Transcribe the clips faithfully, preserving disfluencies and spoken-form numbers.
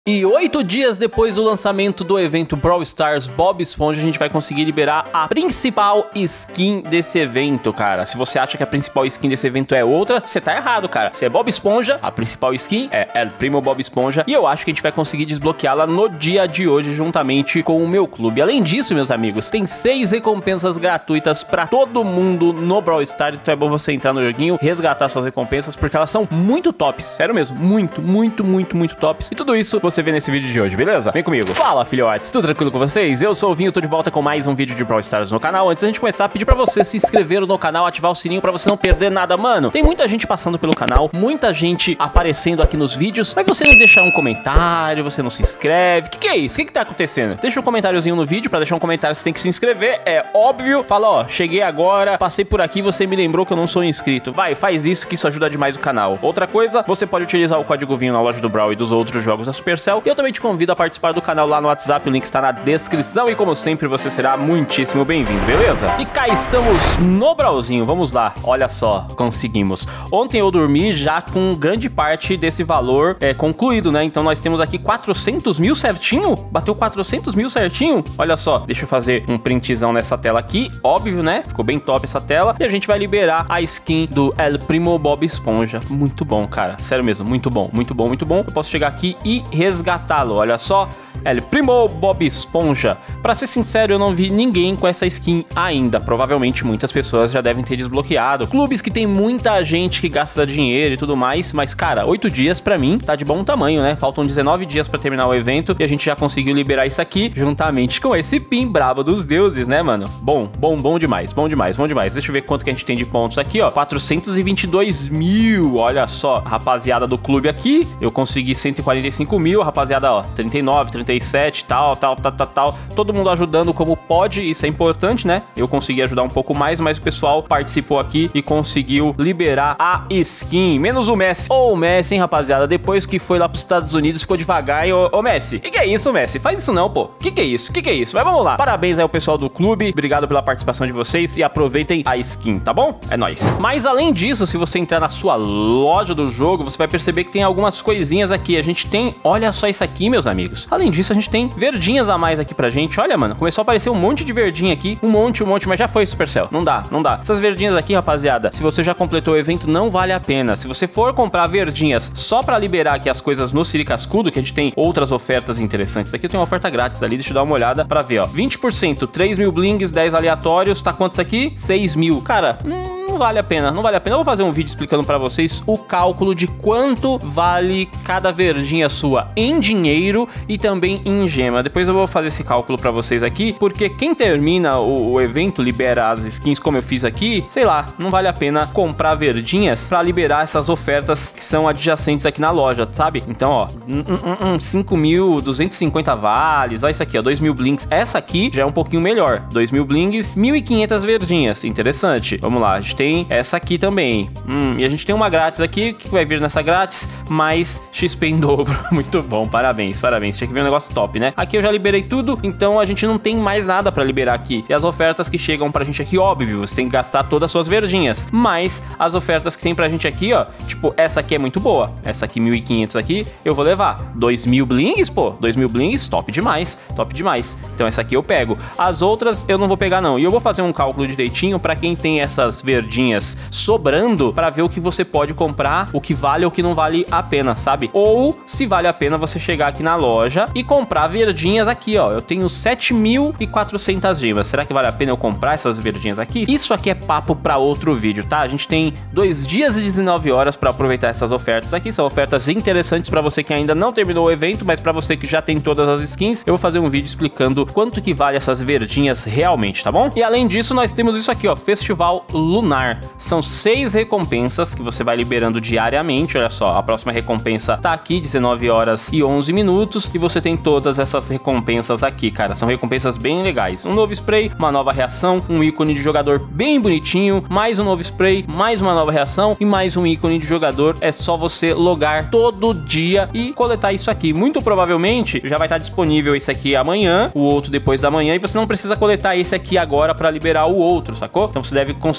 E oito dias depois do lançamento do evento Brawl Stars Bob Esponja, a gente vai conseguir liberar a principal skin desse evento, cara. Se você acha que a principal skin desse evento é outra, você tá errado, cara. Se é Bob Esponja, a principal skin é El Primo Bob Esponja. E eu acho que a gente vai conseguir desbloqueá-la no dia de hoje, juntamente com o meu clube. Além disso, meus amigos, tem seis recompensas gratuitas pra todo mundo no Brawl Stars. Então é bom você entrar no joguinho, resgatar suas recompensas, porque elas são muito tops. Sério mesmo, muito, muito, muito, muito tops. E tudo isso você vê nesse vídeo de hoje, beleza? Vem comigo. Fala, filhotes, tudo tranquilo com vocês? Eu sou o Vinho, tô de volta com mais um vídeo de Brawl Stars no canal. Antes da gente começar, pedir pra você se inscrever no canal, ativar o sininho pra você não perder nada, mano. Tem muita gente passando pelo canal, muita gente aparecendo aqui nos vídeos, mas você não deixa um comentário, você não se inscreve. Que que é isso? O que que tá acontecendo? Deixa um comentáriozinho no vídeo. Pra deixar um comentário você tem que se inscrever, é óbvio. Fala, ó, cheguei agora, passei por aqui, você me lembrou que eu não sou inscrito. Vai, faz isso que isso ajuda demais o canal. Outra coisa, você pode utilizar o código Vinho na loja do Brawl e dos outros jogos da Supercell. E eu também te convido a participar do canal lá no WhatsApp, o link está na descrição e como sempre você será muitíssimo bem-vindo, beleza? E cá estamos no Brawlzinho, vamos lá, olha só, conseguimos. Ontem eu dormi já com grande parte desse valor é, concluído, né? Então nós temos aqui quatrocentos mil certinho, bateu quatrocentos mil certinho, olha só. Deixa eu fazer um printzão nessa tela aqui, óbvio, né? Ficou bem top essa tela. E a gente vai liberar a skin do El Primo Bob Esponja, muito bom, cara, sério mesmo, muito bom, muito bom, muito bom. Eu posso chegar aqui e resgatá-lo, olha só, El Primo Bob Esponja. Pra ser sincero, eu não vi ninguém com essa skin ainda. Provavelmente muitas pessoas já devem ter desbloqueado. Clubes que tem muita gente que gasta dinheiro e tudo mais. Mas, cara, oito dias pra mim tá de bom tamanho, né? Faltam dezenove dias pra terminar o evento e a gente já conseguiu liberar isso aqui juntamente com esse pin brabo dos deuses, né, mano? Bom, bom, bom demais, bom demais, bom demais. Deixa eu ver quanto que a gente tem de pontos aqui, ó. quatrocentos e vinte e dois mil, olha só. Rapaziada do clube aqui, eu consegui cento e quarenta e cinco mil, rapaziada, ó, trinta e nove, trinta e sete, tal, tal, tal, tal, tal. Todo mundo ajudando como pode, isso é importante, né? Eu consegui ajudar um pouco mais, mas o pessoal participou aqui e conseguiu liberar a skin. Menos o Messi. Ô, o Messi, hein, rapaziada? Depois que foi lá pros Estados Unidos, ficou devagar, hein? Ô, ô Messi. Que que é isso, Messi? Faz isso não, pô. Que que é isso? Que que é isso? Mas vamos lá. Parabéns aí ao pessoal do clube. Obrigado pela participação de vocês e aproveitem a skin, tá bom? É nóis. Mas além disso, se você entrar na sua loja do jogo, você vai perceber que tem algumas coisinhas aqui. A gente tem, olha só isso aqui, meus amigos. Além disso, a gente tem verdinhas a mais aqui pra gente. Olha, mano, começou a aparecer um monte de verdinha aqui. Um monte, um monte, mas já foi, Supercell. Não dá, não dá. Essas verdinhas aqui, rapaziada, se você já completou o evento, não vale a pena. Se você for comprar verdinhas só pra liberar aqui as coisas no Siri Cascudo, que a gente tem outras ofertas interessantes. Aqui eu tenho uma oferta grátis ali, deixa eu dar uma olhada pra ver, ó. vinte por cento, três mil blings, dez aleatórios. Tá quantos aqui? seis mil. Cara, hum... não vale a pena, não vale a pena. Eu vou fazer um vídeo explicando pra vocês o cálculo de quanto vale cada verdinha sua em dinheiro e também em gema. Depois eu vou fazer esse cálculo pra vocês aqui, porque quem termina o, o evento, libera as skins como eu fiz aqui, sei lá, não vale a pena comprar verdinhas pra liberar essas ofertas que são adjacentes aqui na loja, sabe? Então, ó, cinco mil duzentos e cinquenta vales, olha isso aqui, ó, dois mil blinks. Essa aqui já é um pouquinho melhor, dois mil blinks, mil e quinhentas verdinhas, interessante. Vamos lá, a gente tem essa aqui também. Hum, e a gente tem uma grátis aqui. O que vai vir nessa grátis? Mais X P em dobro. Muito bom, parabéns, parabéns. Tinha que ver um negócio top, né? Aqui eu já liberei tudo, então a gente não tem mais nada pra liberar aqui. E as ofertas que chegam pra gente aqui, óbvio, você tem que gastar todas as suas verdinhas. Mas as ofertas que tem pra gente aqui, ó, tipo, essa aqui é muito boa. Essa aqui, mil e quinhentos aqui, eu vou levar. dois mil blings, pô. dois mil blings, top demais. Top demais. Então essa aqui eu pego. As outras eu não vou pegar, não. E eu vou fazer um cálculo direitinho pra quem tem essas verdinhas sobrando para ver o que você pode comprar, o que vale ou o que não vale a pena, sabe? Ou se vale a pena você chegar aqui na loja e comprar verdinhas aqui, ó. Eu tenho sete mil e quatrocentas gemas. Será que vale a pena eu comprar essas verdinhas aqui? Isso aqui é papo para outro vídeo, tá? A gente tem dois dias e dezenove horas para aproveitar essas ofertas aqui. São ofertas interessantes para você que ainda não terminou o evento, mas para você que já tem todas as skins, eu vou fazer um vídeo explicando quanto que vale essas verdinhas realmente, tá bom? E além disso, nós temos isso aqui, ó, Festival Lunar. São seis recompensas que você vai liberando diariamente. Olha só, a próxima recompensa tá aqui, dezenove horas e onze minutos. E você tem todas essas recompensas aqui, cara. São recompensas bem legais. Um novo spray, uma nova reação, um ícone de jogador bem bonitinho, mais um novo spray, mais uma nova reação e mais um ícone de jogador. É só você logar todo dia e coletar isso aqui. Muito provavelmente já vai estar disponível esse aqui amanhã, o outro depois da manhã. E você não precisa coletar esse aqui agora para liberar o outro, sacou? Então você deve conseguir coletar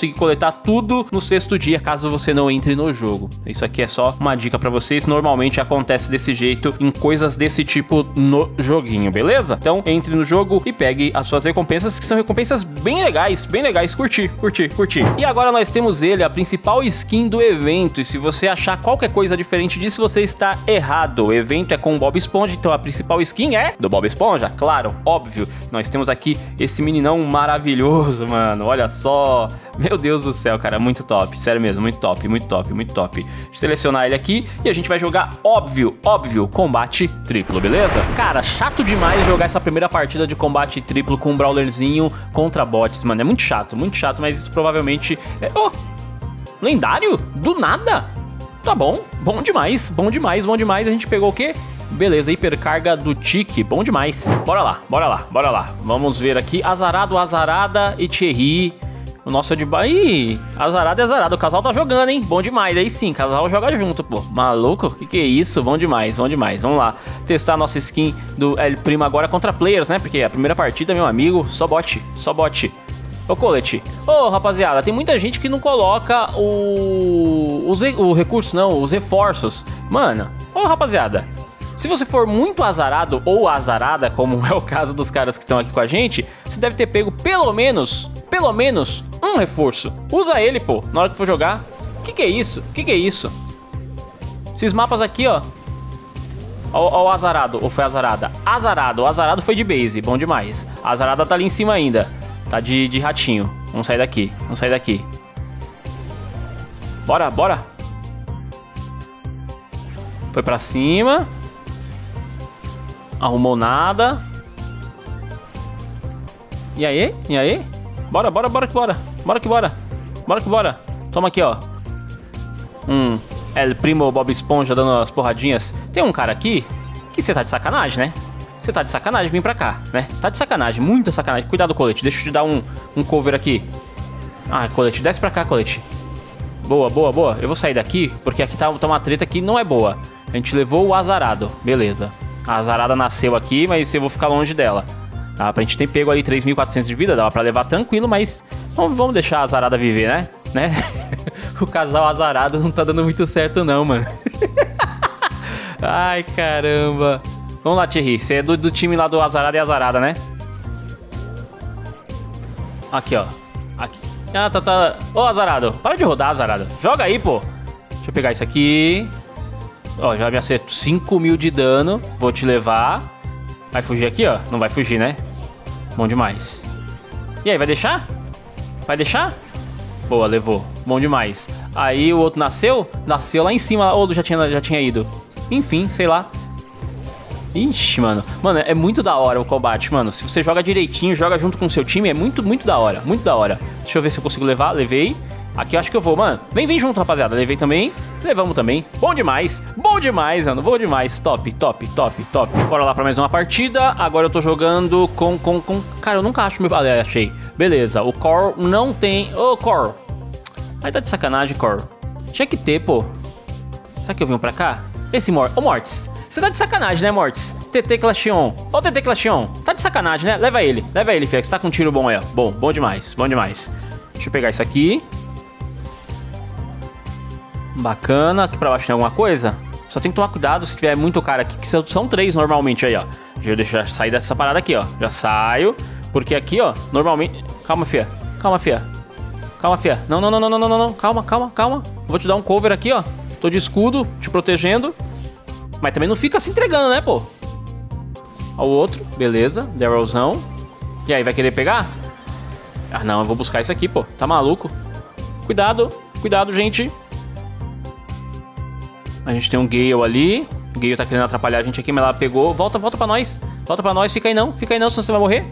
completar tudo no sexto dia, caso você não entre no jogo. Isso aqui é só uma dica pra vocês. Normalmente acontece desse jeito em coisas desse tipo no joguinho, beleza? Então entre no jogo e pegue as suas recompensas, que são recompensas bem legais, bem legais. Curtir, curtir, curtir. E agora nós temos ele, a principal skin do evento. E se você achar qualquer coisa diferente disso, você está errado. O evento é com o Bob Esponja, então a principal skin é do Bob Esponja, claro, óbvio. Nós temos aqui esse meninão maravilhoso, mano. Olha só. Meu Deus do céu, cara, muito top. Sério mesmo, muito top, muito top, muito top. Deixa eu selecionar ele aqui e a gente vai jogar, óbvio, óbvio, combate triplo, beleza? Cara, chato demais jogar essa primeira partida de combate triplo com um brawlerzinho contra bots, mano. É muito chato, muito chato, mas isso provavelmente... É... Oh, lendário? Do nada? Tá bom, bom demais, bom demais, bom demais. A gente pegou o quê? Beleza, hipercarga do Tiki, bom demais. Bora lá, bora lá, bora lá. Vamos ver aqui, Azarado, Azarada e Thierry. O nosso é de... Ih, Azarado e Azarado, o casal tá jogando, hein? Bom demais, aí sim, casal joga junto, pô. Maluco? Que que é isso? Bom demais, bom demais. Vamos lá, testar a nossa skin do El Primo agora contra players, né? Porque a primeira partida, meu amigo, só bot, só bot. Ô, Colete. Ô, rapaziada, tem muita gente que não coloca o... Os... o recurso, não, os reforços. Mano, ô, rapaziada, se você for muito azarado ou azarada, como é o caso dos caras que estão aqui com a gente, você deve ter pego pelo menos, pelo menos um reforço. Usa ele, pô, na hora que for jogar. Que que é isso? Que que é isso? Esses mapas aqui, ó. Ó, ó o azarado, ou foi azarada? Azarado, o azarado foi de base, bom demais. A azarada tá ali em cima ainda. Tá de, de ratinho. Vamos sair daqui, vamos sair daqui. Bora, bora. Foi pra cima. Arrumou nada. E aí? E aí? Bora, bora, bora que bora. Bora que bora. Bora que bora. Toma aqui, ó. Hum, El Primo Bob Esponja dando as porradinhas. Tem um cara aqui que você tá de sacanagem, né? Você tá de sacanagem, vem pra cá, né? Tá de sacanagem, muita sacanagem. Cuidado, Colete, deixa eu te dar um, um cover aqui. Ah, Colete, desce pra cá, Colete. Boa, boa, boa. Eu vou sair daqui, porque aqui tá, tá uma treta que não é boa. A gente levou o azarado, beleza. A azarada nasceu aqui, mas eu vou ficar longe dela. Tá? Pra gente ter pego ali três mil e quatrocentos de vida, dava pra levar tranquilo, mas vamos, vamos deixar a azarada viver, né? né? O casal azarado não tá dando muito certo não, mano. Ai, caramba. Vamos lá, Thierry, você é do, do time lá do azarada e azarada, né? Aqui, ó. Aqui. Ah, tá, tá. Ô, azarado, para de rodar, azarado. Joga aí, pô. Deixa eu pegar isso aqui. Ó, já me acerto cinco mil de dano. Vou te levar. Vai fugir aqui, ó? Não vai fugir, né? Bom demais. E aí, vai deixar? Vai deixar? Boa, levou. Bom demais. Aí o outro nasceu? Nasceu lá em cima. Ou já tinha, já tinha ido. Enfim, sei lá. Ixi, mano. Mano, é muito da hora o combate, mano. Se você joga direitinho, joga junto com o seu time, é muito, muito da hora. Muito da hora. Deixa eu ver se eu consigo levar. Levei. Aqui eu acho que eu vou, mano. Vem, vem junto, rapaziada. Levei também. Levamos também. Bom demais. Bom demais, mano. Bom demais. Top, top, top, top. Bora lá pra mais uma partida. Agora eu tô jogando com... com, com... Cara, eu nunca acho meu... Ah, achei. Beleza. O Cor não tem... Ô, Cor. Aí tá de sacanagem, Cor. Tinha que ter, pô. Será que eu venho pra cá? Esse Mor... Ô, Mortis. Você tá de sacanagem, né, Mortis? T T Clashon. Ô, T T Clashon. Tá de sacanagem, né? Leva ele. Leva ele, Fex. Tá com um tiro bom aí, ó. Bom, bom demais. Bom demais. Deixa eu pegar isso aqui. Bacana. Aqui pra baixo tem alguma coisa? Só tem que tomar cuidado se tiver muito cara aqui, que são três normalmente aí, ó. Deixa eu sair dessa parada aqui, ó. Já saio. Porque aqui, ó, normalmente... Calma, fia. Calma, fia. Calma, fia. Não, não, não, não, não, não, não. Calma, calma, calma. Vou te dar um cover aqui, ó. Tô de escudo, te protegendo. Mas também não fica se entregando, né, pô? Ó o outro. Beleza. Darylzão. E aí, vai querer pegar? Ah, não. Eu vou buscar isso aqui, pô. Tá maluco? Cuidado. Cuidado, gente. A gente tem um Gale ali. O Gale tá querendo atrapalhar a gente aqui, mas ela pegou. Volta, volta pra nós. Volta pra nós. Fica aí não. Fica aí não, senão você vai morrer.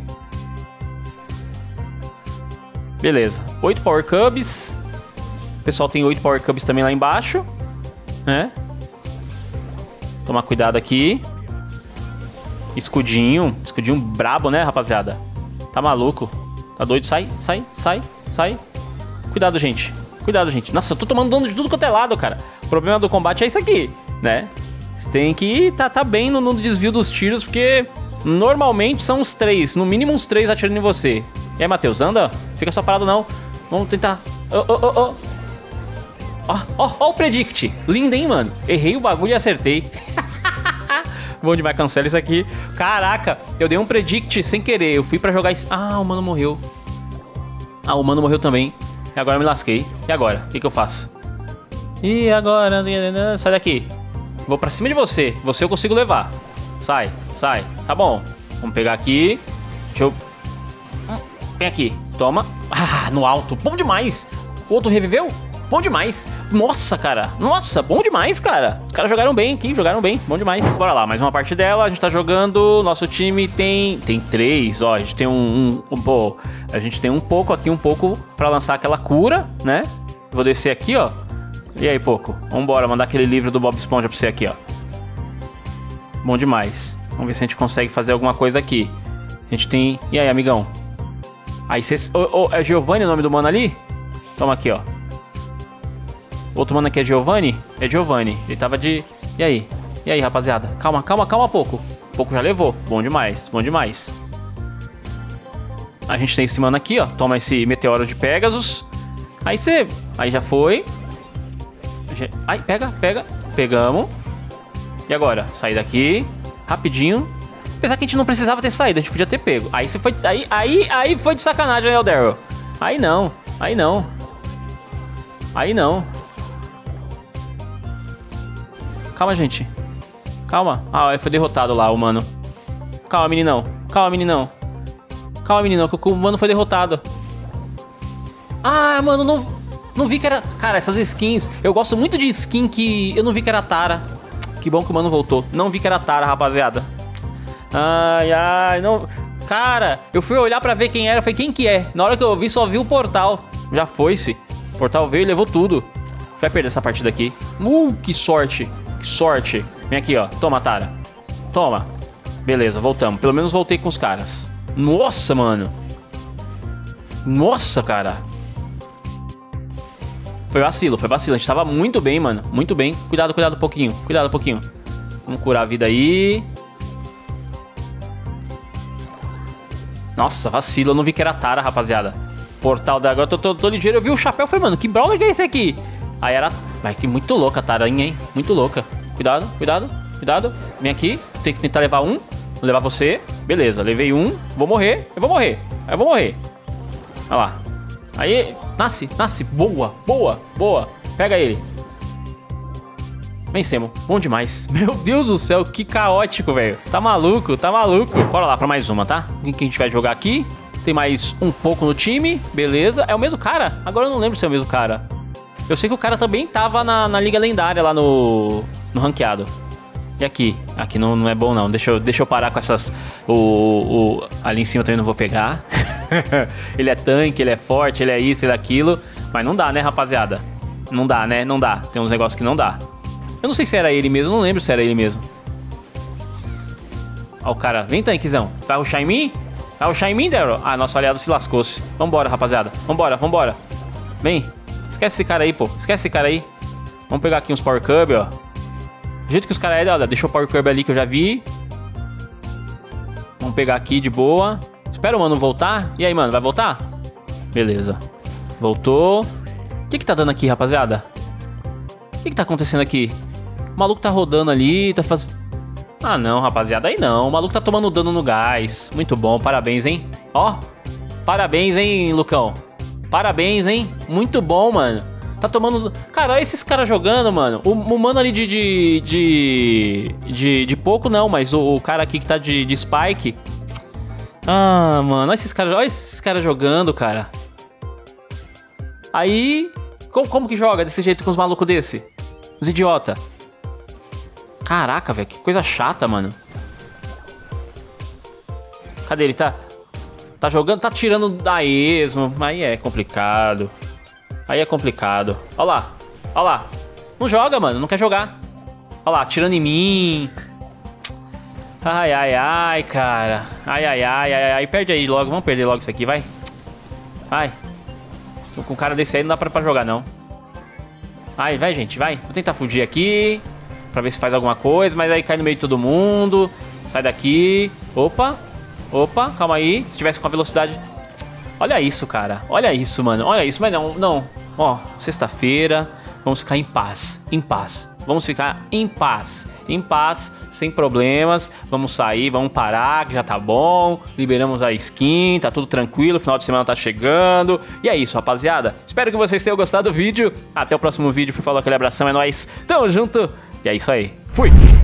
Beleza. oito Power Cubs. O pessoal tem oito Power Cubs também lá embaixo. Né? Tomar cuidado aqui. Escudinho. Escudinho brabo, né, rapaziada? Tá maluco. Tá doido? Sai, sai, sai, sai. Cuidado, gente. Cuidado, gente. Nossa, eu tô tomando dano de tudo quanto é lado, cara. O problema do combate é isso aqui, né? Você tem que tá, tá bem no, no desvio dos tiros, porque normalmente são uns três. No mínimo uns três atirando em você. E aí, Matheus, anda? Fica só parado, não. Vamos tentar Ó, ó, ó, ó. Ó, ó, ó o Predict. Lindo, hein, mano? Errei o bagulho e acertei. Bom demais, cancela isso aqui. Caraca, eu dei um Predict sem querer. Eu fui pra jogar isso. Ah, o mano morreu. Ah, o mano morreu também. E agora eu me lasquei. E agora? O que que eu faço? E agora? Sai daqui. Vou pra cima de você. Você eu consigo levar. Sai, sai. Tá bom. Vamos pegar aqui. Deixa eu... Vem aqui. Toma. Ah, no alto. Bom demais. O outro reviveu? Bom demais. Nossa, cara. Nossa, bom demais, cara. Os caras jogaram bem aqui, jogaram bem. Bom demais. Bora lá, mais uma parte dela. A gente tá jogando. Nosso time tem... Tem três, ó. A gente tem um... um, um pô, a gente tem um pouco aqui, um pouco pra lançar aquela cura, né? Vou descer aqui, ó. E aí, pouco. Vambora, mandar aquele livro do Bob Esponja pra você aqui, ó. Bom demais. Vamos ver se a gente consegue fazer alguma coisa aqui. A gente tem... E aí, amigão? Aí, cê... oh, oh, é Giovanni o nome do mano ali? Toma aqui, ó. Outro mano aqui é Giovanni? É Giovanni. Ele tava de... E aí? E aí, rapaziada? Calma, calma, calma pouco. Pouco já levou. Bom demais, bom demais. A gente tem esse mano aqui, ó. Toma esse meteoro de Pegasus. Aí você... Aí já foi. Ai, pega, pega. Pegamos. E agora? Sair daqui. Rapidinho. Apesar que a gente não precisava ter saído. A gente podia ter pego. Aí você foi... Aí, aí, aí foi de sacanagem, né, o Daryl? Aí não. Aí não. Aí não. Calma, gente. Calma. Ah, foi derrotado lá, o mano. Calma, meninão. Calma, meninão. Calma, meninão, que o mano foi derrotado. Ah, mano, não... Não vi que era... Cara, essas skins... Eu gosto muito de skin que... Eu não vi que era Tara. Que bom que o mano voltou. Não vi que era Tara, rapaziada. Ai, ai, não... Cara, eu fui olhar pra ver quem era. Eu falei, quem que é? Na hora que eu vi, só vi o portal. Já foi-se. O portal veio e levou tudo. Vai perder essa partida aqui. Uh, que sorte. Que sorte. Vem aqui, ó. Toma, Tara. Toma. Beleza, voltamos. Pelo menos voltei com os caras. Nossa, mano. Nossa, cara. Foi vacilo, foi vacilo. A gente tava muito bem, mano. Muito bem. Cuidado, cuidado um pouquinho. Cuidado um pouquinho. Vamos curar a vida aí. Nossa, vacilo. Eu não vi que era Tara, rapaziada. Portal da... Agora eu tô, tô, tô ligeiro. Eu vi o chapéu e falei, mano, que brawler que é esse aqui? Aí era... Vai, que muito louca a Taranha, hein? Muito louca. Cuidado, cuidado, cuidado. Vem aqui. Tem que tentar levar um. Vou levar você. Beleza, levei um. Vou morrer. Eu vou morrer. Aí eu vou morrer. Olha lá. Aí... Nasce, nasce. Boa, boa, boa. Pega ele. Vencemos. Bom demais. Meu Deus do céu, que caótico, velho. Tá maluco, tá maluco. Bora lá pra mais uma, tá? O que a gente vai jogar aqui? Tem mais um pouco no time. Beleza. É o mesmo cara? Agora eu não lembro se é o mesmo cara. Eu sei que o cara também tava na, na Liga Lendária lá no, no ranqueado. E aqui? Aqui não, não é bom, não. Deixa eu, deixa eu parar com essas... O, o, ali em cima eu também não vou pegar. Ele é tanque, ele é forte, ele é isso, ele é aquilo. Mas não dá, né, rapaziada? Não dá, né? Não dá. Tem uns negócios que não dá. Eu não sei se era ele mesmo. Eu não lembro se era ele mesmo. Ó o cara. Vem, tanquezão. Vai rushar em mim? Vai rushar em mim, Daryl? Ah, nosso aliado se lascou-se. Vambora, rapaziada. Vambora, vambora. Vem. Esquece esse cara aí, pô. Esquece esse cara aí. Vamos pegar aqui uns Power Cub, ó. Do jeito que os caras é, olha, deixa o Power Cub ali que eu já vi. Vamos pegar aqui de boa. Espera o mano voltar. E aí, mano, vai voltar? Beleza. Voltou. O que que tá dando aqui, rapaziada? O que que tá acontecendo aqui? O maluco tá rodando ali, tá fazendo... Ah, não, rapaziada, aí não. O maluco tá tomando dano no gás. Muito bom, parabéns, hein? Ó, parabéns, hein, Lucão? Parabéns, hein? Muito bom, mano. Tá tomando... Cara, olha esses caras jogando, mano. O, o mano ali de... De, de, de, de pouco, não. Mas o, o cara aqui que tá de, de Spike... Ah, mano. Olha esses caras, olha esses caras jogando, cara. Aí... Como, como que joga desse jeito com os malucos desse? Os idiota. Caraca, velho. Que coisa chata, mano. Cadê ele? Tá... Tá jogando... Tá tirando da esmo. Aí é complicado. Aí é complicado. Olha lá. Olha lá. Não joga, mano. Não quer jogar. Olha lá. Tirando em mim. Ai, ai, ai, cara. Ai, ai, ai, ai, ai. Perde aí logo. Vamos perder logo isso aqui, vai. Vai. Com um cara desse aí não dá pra, pra jogar, não. Ai, vai, gente, vai. Vou tentar fugir aqui. Pra ver se faz alguma coisa. Mas aí cai no meio de todo mundo. Sai daqui. Opa. Opa, calma aí. Se tivesse com a velocidade... Olha isso, cara. Olha isso, mano. Olha isso. Mas não, não. ó, sexta-feira, vamos ficar em paz, em paz. Vamos ficar em paz, em paz, sem problemas. Vamos sair, vamos parar, que já tá bom. Liberamos a skin, tá tudo tranquilo, final de semana tá chegando. E é isso, rapaziada. Espero que vocês tenham gostado do vídeo. Até o próximo vídeo. Fui, falou, aquele abração, é nóis. Tamo junto. E é isso aí. Fui!